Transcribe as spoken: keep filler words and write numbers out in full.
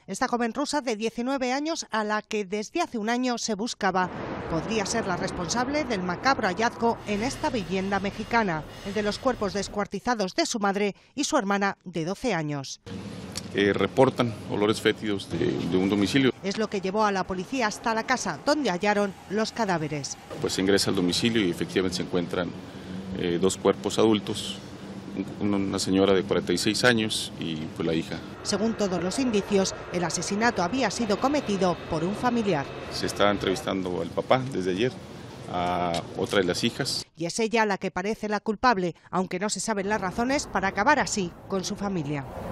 Esta joven rusa de diecinueve años, a la que desde hace un año se buscaba, podría ser la responsable del macabro hallazgo en esta vivienda mexicana, el de los cuerpos descuartizados de su madre y su hermana de doce años. Eh, reportan olores fétidos de, de un domicilio. Es lo que llevó a la policía hasta la casa donde hallaron los cadáveres. Pues se ingresa al domicilio y efectivamente se encuentran eh, dos cuerpos adultos, un, una señora de cuarenta y seis años y pues la hija. Según todos los indicios, el asesinato había sido cometido por un familiar. Se está entrevistando al papá desde ayer, a otra de las hijas. Y es ella la que parece la culpable, aunque no se saben las razones para acabar así con su familia.